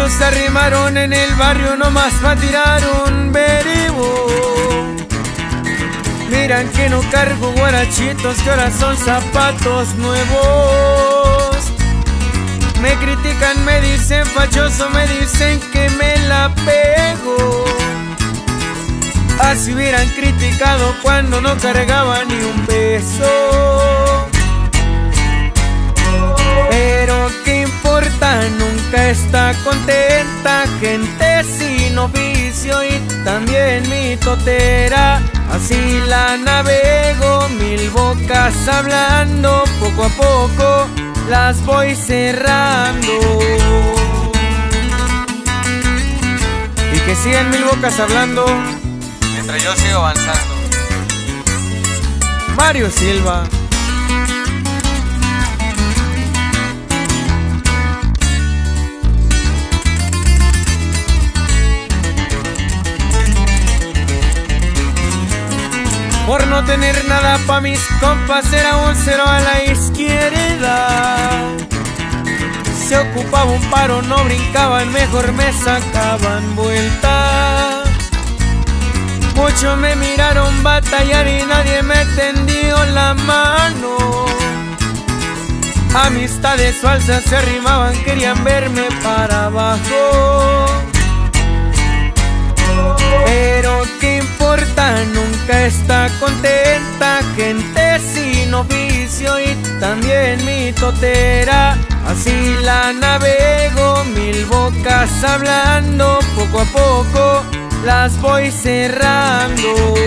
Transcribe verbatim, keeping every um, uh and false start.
Muchos se arrimaron en el barrio nomás pa' tirar un beribo. Miran que no cargo guarachitos, que ahora son zapatos nuevos. Me critican, me dicen fachoso, me dicen que me la pego. Así hubieran criticado cuando no cargaba ni un peso. Pero qué importa, nunca está contenta, gente sin oficio y también mi totera. Así la navego, mil bocas hablando, poco a poco las voy cerrando. Y que sigan mil bocas hablando mientras yo sigo avanzando. Mario Silva. Por no tener nada pa' mis compas era un cero a la izquierda. Se ocupaba un paro, no brincaban, mejor me sacaban vuelta. Muchos me miraron batallar y nadie me tendió la mano. Amistades falsas se arrimaban, querían verme para abajo. Pero qué importa, nunca está contenta, gente sin oficio y también mi totera. Así la navego, mil bocas hablando, poco a poco las voy cerrando.